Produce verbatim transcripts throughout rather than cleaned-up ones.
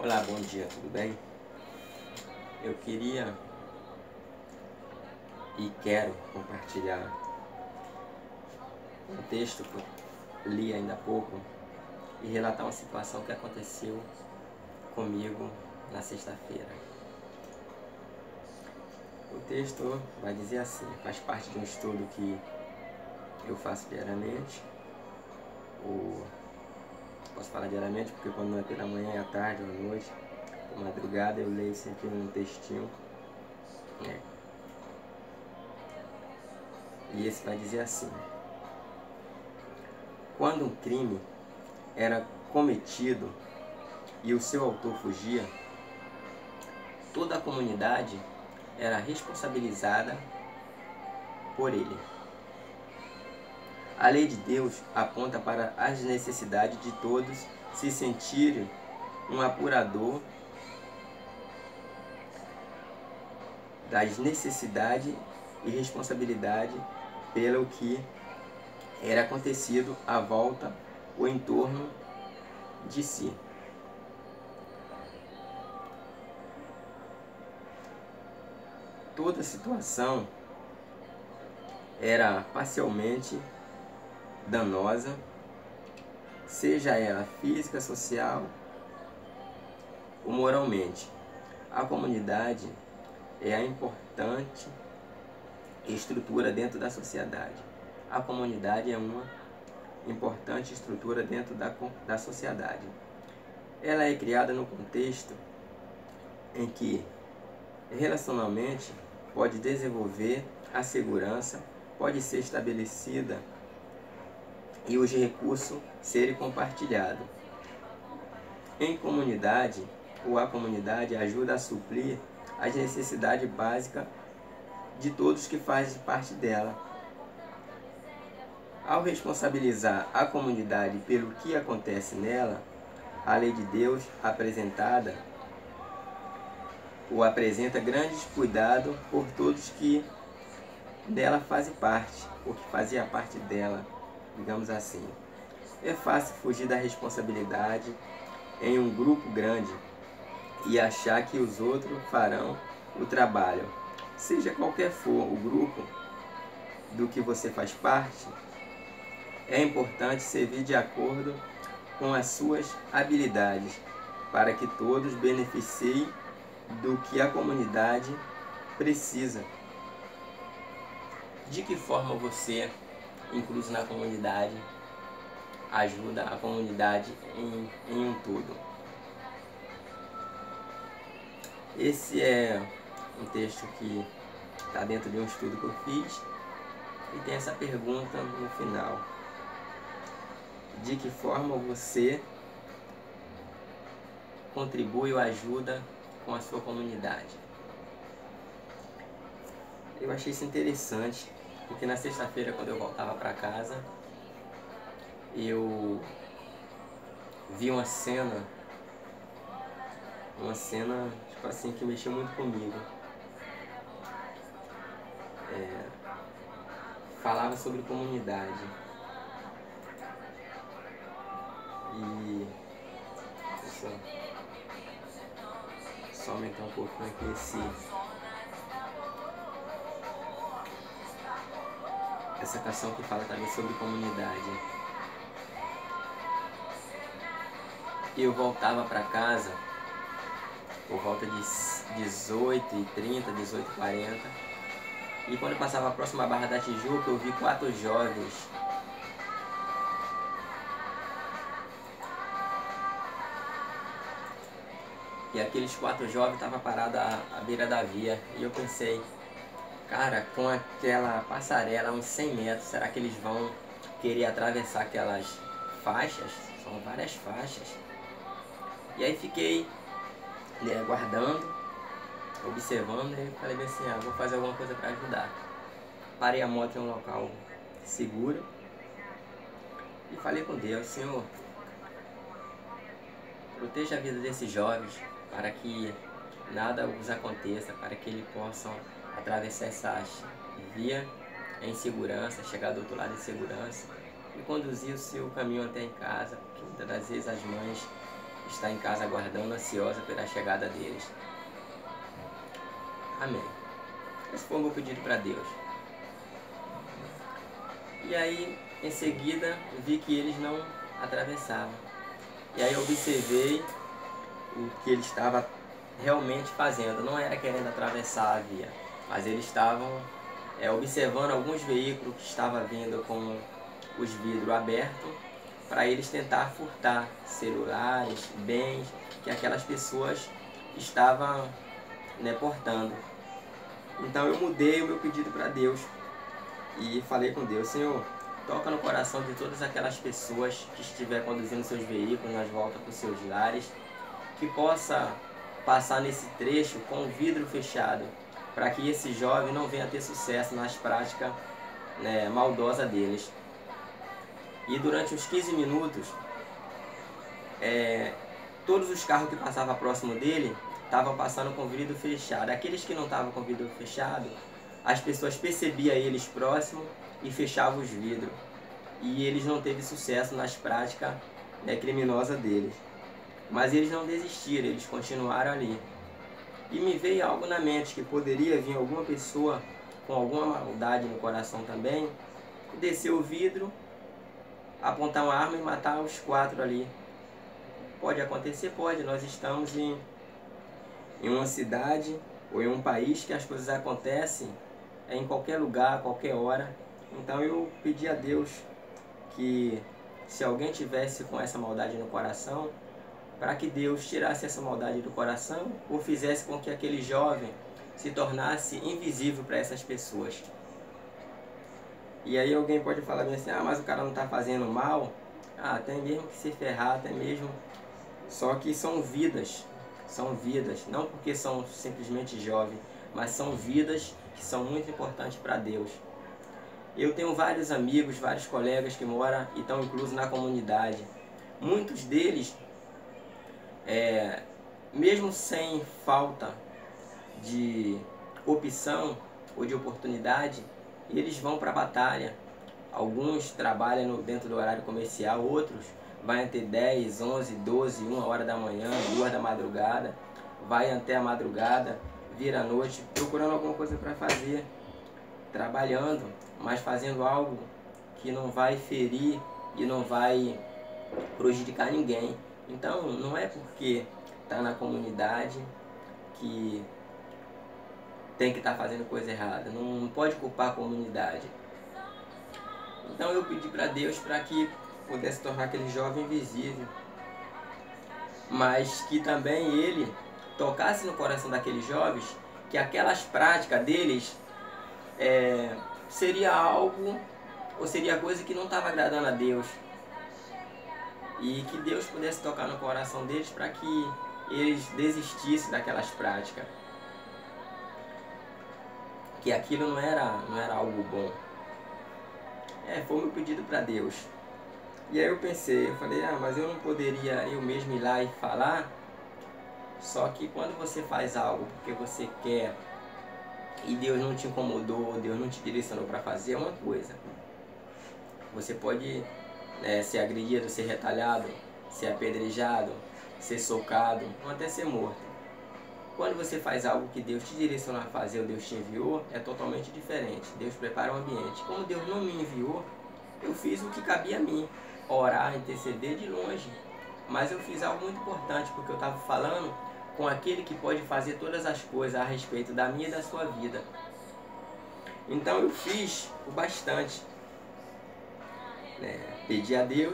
Olá, bom dia, tudo bem? Eu queria e quero compartilhar um texto que eu li ainda há pouco e relatar uma situação que aconteceu comigo na sexta-feira. O texto vai dizer assim, faz parte de um estudo que eu faço diariamente, ou posso falar diariamente porque quando não é pela manhã, é à tarde ou à noite, ou madrugada, eu leio sempre um textinho, né? E esse vai dizer assim: quando um crime era cometido e o seu autor fugia, toda a comunidade era responsabilizada por ele. A lei de Deus aponta para as necessidades de todos se sentirem um apurador das necessidades e responsabilidade pelo que era acontecido à volta ou em torno de si. Toda situação era parcialmente danosa, seja ela física, social ou moralmente. A comunidade é a importante estrutura dentro da sociedade. A comunidade é uma importante estrutura dentro da, da sociedade. Ela é criada no contexto em que relacionalmente pode desenvolver a segurança, pode ser estabelecida e os recursos serem compartilhados. Em comunidade, ou a comunidade ajuda a suprir as necessidades básicas de todos que fazem parte dela. Ao responsabilizar a comunidade pelo que acontece nela, a lei de Deus apresentada ou apresenta grandes cuidados por todos que dela fazem parte, ou que fazia parte dela, digamos assim. É fácil fugir da responsabilidade em um grupo grande e achar que os outros farão o trabalho. Seja qualquer for o grupo do que você faz parte, é importante servir de acordo com as suas habilidades, para que todos beneficiem do que a comunidade precisa. De que forma você, incluso na comunidade, ajuda a comunidade em, em um todo? Esse é um texto que está dentro de um estudo que eu fiz e tem essa pergunta no final: de que forma você contribui ou ajuda com a sua comunidade? Eu achei isso interessante, porque na sexta-feira, quando eu voltava para casa, eu vi uma cena, uma cena, tipo assim, que mexeu muito comigo. É, falava sobre comunidade. E só, só aumentar um pouquinho aqui esse, essa canção que fala também sobre comunidade. Eu voltava para casa por volta de dezoito e trinta, dezoito e quarenta, e quando eu passava a próxima Barra da Tijuca, eu vi quatro jovens e aqueles quatro jovens estavam parados à, à beira da via, e eu pensei, cara, com aquela passarela uns cem metros, será que eles vão querer atravessar aquelas faixas? São várias faixas. E aí fiquei, né, aguardando, observando, e falei bem assim, ah, vou fazer alguma coisa para ajudar. Parei a moto em um local seguro e falei com Deus: Senhor, proteja a vida desses jovens para que nada os aconteça, para que eles possam atravessar essa via em segurança, chegar do outro lado em segurança e conduzir o seu caminho até em casa, porque muitas das vezes as mães está em casa aguardando, ansiosa pela chegada deles. Amém. Esse foi o meu pedido para Deus. E aí, em seguida, vi que eles não atravessavam. E aí eu observei o que ele estava realmente fazendo. Não era querendo atravessar a via, mas eles estavam é, observando alguns veículos que estavam vindo com os vidros abertos para eles tentar furtar celulares, bens que aquelas pessoas estavam, né, portando. Então eu mudei o meu pedido para Deus e falei com Deus: Senhor, toca no coração de todas aquelas pessoas que estiver conduzindo seus veículos nas voltas para os seus lares, que possa passar nesse trecho com o vidro fechado, para que esse jovem não venha ter sucesso nas práticas, né, maldosas deles. E durante uns quinze minutos, é, todos os carros que passavam próximo dele estavam passando com o vidro fechado. Aqueles que não estavam com o vidro fechado, as pessoas percebiam eles próximos e fechavam os vidros. E eles não teve sucesso nas práticas, né, criminosas deles. Mas eles não desistiram, eles continuaram ali. E me veio algo na mente, que poderia vir alguma pessoa com alguma maldade no coração também, descer o vidro, apontar uma arma e matar os quatro ali. Pode acontecer? Pode. Nós estamos em, em uma cidade ou em um país que as coisas acontecem em qualquer lugar, a qualquer hora. Então eu pedi a Deus que, se alguém tivesse com essa maldade no coração, para que Deus tirasse essa maldade do coração ou fizesse com que aquele jovem se tornasse invisível para essas pessoas. E aí alguém pode falar bem assim: ah, mas o cara não está fazendo mal. Ah, tem mesmo que se ferrar, até mesmo. Só que são vidas, são vidas, não porque são simplesmente jovens, mas são vidas que são muito importantes para Deus. Eu tenho vários amigos, vários colegas que moram e estão inclusos na comunidade. Muitos deles, é, mesmo sem falta de opção ou de oportunidade, eles vão para a batalha. Alguns trabalham no, dentro do horário comercial, outros vai até dez, onze, doze, uma hora da manhã, duas da madrugada, vai até a madrugada, vira a noite, procurando alguma coisa para fazer, trabalhando, mas fazendo algo que não vai ferir e não vai prejudicar ninguém. Então não é porque está na comunidade que tem que estar tá fazendo coisa errada, não pode culpar a comunidade. Então eu pedi para Deus para que pudesse tornar aquele jovem invisível, mas que também ele tocasse no coração daqueles jovens que aquelas práticas deles é, seria algo, ou seria coisa que não estava agradando a Deus, e que Deus pudesse tocar no coração deles para que eles desistissem daquelas práticas, que aquilo não era, não era algo bom. É, foi o meu pedido para Deus. E aí eu pensei, eu falei: ah, mas eu não poderia eu mesmo ir lá e falar. Só que quando você faz algo porque você quer e Deus não te incomodou, Deus não te direcionou para fazer, é uma coisa. Você pode, né, ser agredido, ser retalhado, ser apedrejado, ser socado, ou até ser morto. Quando você faz algo que Deus te direcionou a fazer, ou Deus te enviou, é totalmente diferente. Deus prepara um ambiente. Como Deus não me enviou, eu fiz o que cabia a mim: orar, interceder de longe. Mas eu fiz algo muito importante, porque eu estava falando com aquele que pode fazer todas as coisas a respeito da minha e da sua vida. Então eu fiz o bastante, né? Pedi a Deus,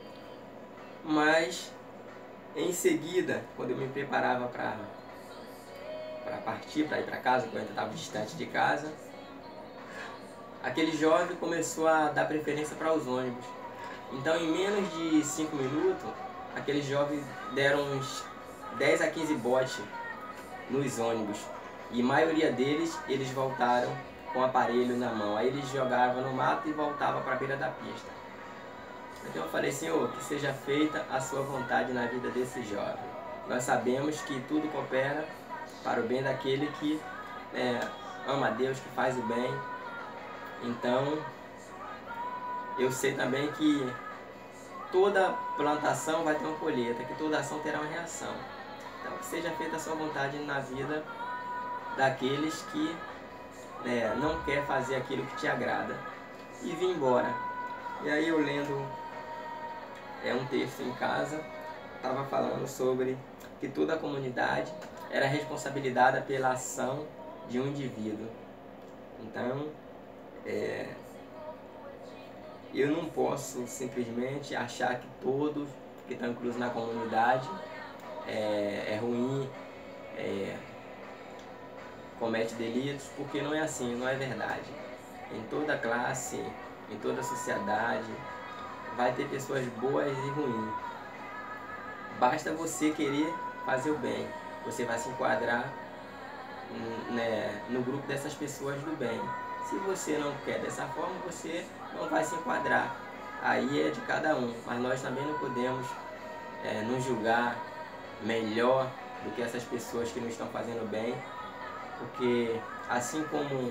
mas em seguida, quando eu me preparava para para partir, para ir para casa, porque eu ainda estava distante de casa, aquele jovem começou a dar preferência para os ônibus. Então em menos de cinco minutos, aqueles jovens deram uns dez a quinze botes nos ônibus. E a maioria deles, eles voltaram com o aparelho na mão. Aí eles jogavam no mato e voltavam para a beira da pista. Então eu falei: Senhor, que seja feita a sua vontade na vida desse jovem. Nós sabemos que tudo coopera para o bem daquele que é, ama a Deus, que faz o bem. Então eu sei também que toda plantação vai ter uma colheita, que toda ação terá uma reação. Então que seja feita a sua vontade na vida daqueles que né, não quer fazer aquilo que te agrada. E vim embora. E aí eu lendo é, um texto em casa, estava falando sobre que toda a comunidade era responsabilizada pela ação de um indivíduo. Então, é, eu não posso simplesmente achar que todos que estão inclusos na comunidade é, é ruim, é, comete delitos, porque não é assim, não é verdade. Em toda classe, em toda sociedade, vai ter pessoas boas e ruins. Basta você querer fazer o bem, você vai se enquadrar né, no grupo dessas pessoas do bem. Se você não quer dessa forma, você não vai se enquadrar. Aí é de cada um, mas nós também não podemos é, nos julgar melhor do que essas pessoas que não estão fazendo bem, porque assim como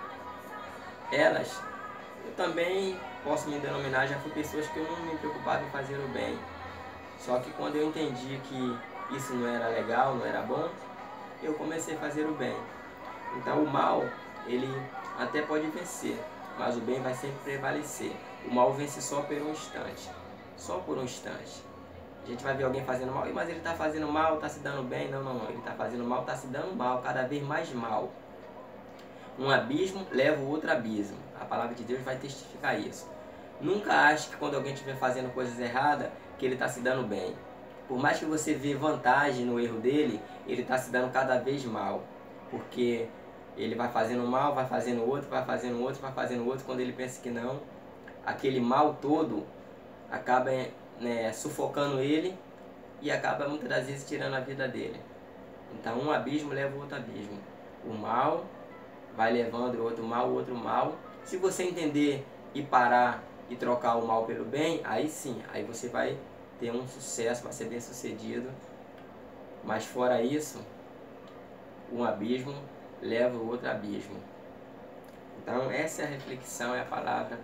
elas, eu também posso me denominar, já fui pessoas que eu não me preocupava em fazer o bem. Só que quando eu entendi que isso não era legal, não era bom, eu comecei a fazer o bem. Então o mal, ele até pode vencer, mas o bem vai sempre prevalecer. O mal vence só por um instante, só por um instante. A gente vai ver alguém fazendo mal, mas ele está fazendo mal, está se dando bem. Não, não, não, ele está fazendo mal, está se dando mal, cada vez mais mal. Um abismo leva o outro abismo. A palavra de Deus vai testificar isso. Nunca ache que quando alguém estiver fazendo coisas erradas, que ele está se dando bem. Por mais que você vê vantagem no erro dele, ele está se dando cada vez mal. Porque ele vai fazendo mal, vai fazendo outro, vai fazendo outro, vai fazendo outro. Quando ele pensa que não, aquele mal todo acaba né, sufocando ele e acaba muitas das vezes tirando a vida dele. Então um abismo leva o outro abismo. O mal vai levando o outro mal, o outro mal. Se você entender e parar e trocar o mal pelo bem, aí sim, aí você vai ter um sucesso, vai ser bem sucedido. Mas fora isso, um abismo leva o outro abismo. Então essa é a reflexão, é a palavra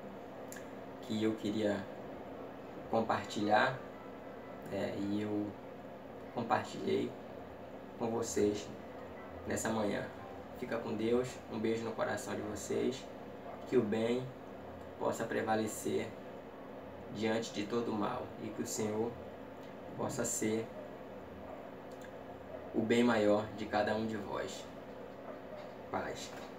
que eu queria compartilhar é, e eu compartilhei com vocês nessa manhã. Fica com Deus, um beijo no coração de vocês, que o bem possa prevalecer diante de todo o mal e que o Senhor possa ser o bem maior de cada um de vós. Paz.